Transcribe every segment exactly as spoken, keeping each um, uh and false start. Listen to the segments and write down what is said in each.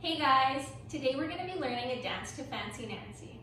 Hey guys, today we're going to be learning a dance to Fancy Nancy.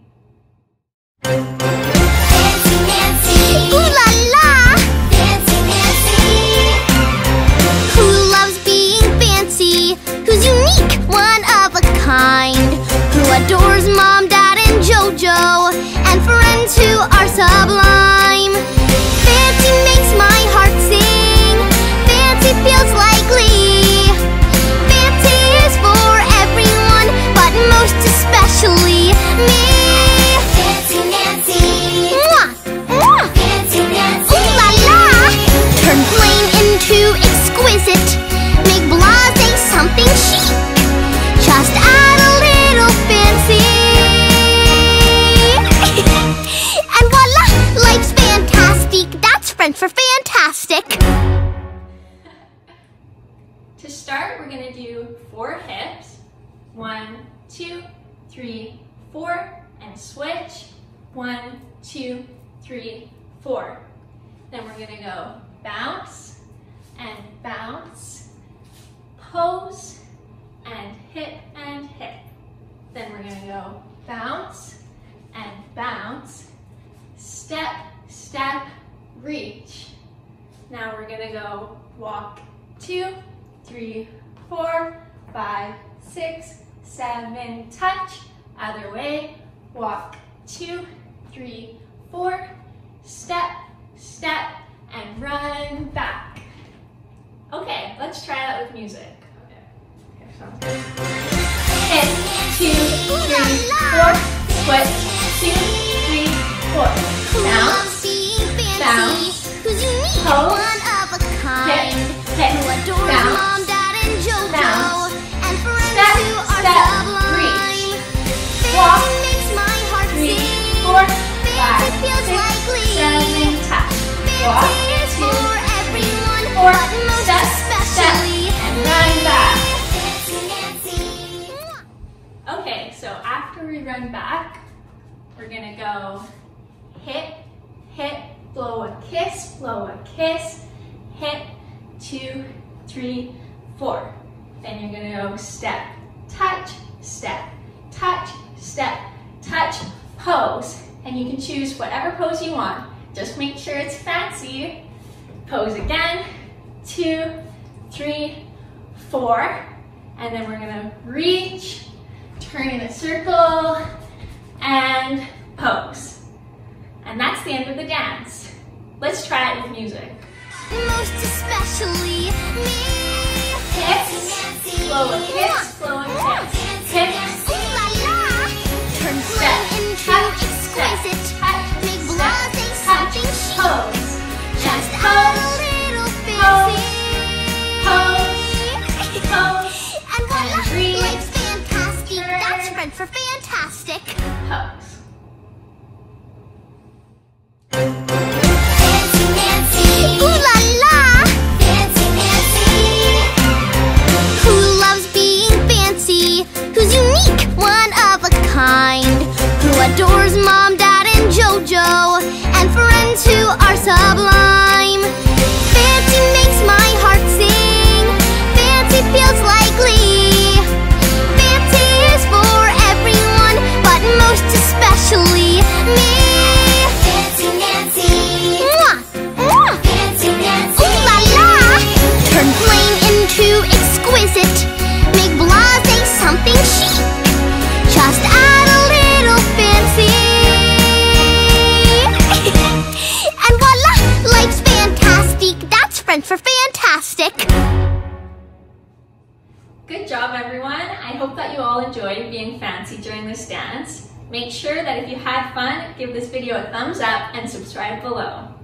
Fancy Nancy, ooh la la! Fancy Nancy, who loves being fancy, who's unique, one of a kind, who adores Mom, Dad, and JoJo, and friends who are sublime. Fancy makes my heart sing, fancy feels like glee. Fancy is for everyone, but most especially me. Fancy Nancy, mwah, mwah. Fancy Nancy, ooh la la! Turn plain into exquisite, make blasé something chic. Just add a little fancy, and voila, life's fantastic. That's French for fantastic. To start, we're going to do four hips. One, two, three, four, and switch. One, two, three, four. Then we're going to go bounce and bounce, pose, and hip and hip. Then we're going to go bounce and bounce, step, step, reach. Now we're going to go walk two, three, four, five, six, seven, touch, other way, walk two, three, four, step, step, and run back. Okay, let's try that with music. Okay, sounds good. Hit, two, three, four, switch, two, three, four, bounce, bounce, pose, hip, hip, bounce, bounce, step, step, reach, walk, three, four, five, six, seven, touch, walk, two, three, four, step, step, and run back. Okay, so after we run back, we're gonna go hip, hip, blow a kiss, blow a kiss, hip, two, three, four. Then you're gonna go step, touch, step, touch, step, touch, pose. And you can choose whatever pose you want. Just make sure it's fancy. Pose again, two, three, four. And then we're gonna reach, turn in a circle, and pose. And that's the end of the dance. Let's try it with music. Most especially me. Hips, blow a kiss, blow a kiss. Hips, ooh la la. Turn plain into exquisite, make blasé something chic. pose, Just add a little fancy, pose, pose, and voila, and breathe. life's fantastic. Turn. That's French for fantastic. pose. Fancy Nancy, ooh la la. Fancy Nancy, who loves being fancy, who's unique, one of a kind, who adores Mom, Dad, and JoJo, and friends who are sublime. Fancy makes my heart sing, fancy feels like glee. Fancy is for everyone, but most especially me. Fancy Nancy, mwah, mwah. Fancy Nancy, ooh la la. Turn plain into exquisite, make blasé something chic. Just add a little fancy, and voila, life's fantastic. That's French for fantastic. Good job, everyone. I hope that you all enjoyed being fancy during this dance. Make sure that if you had fun, give this video a thumbs up and subscribe below.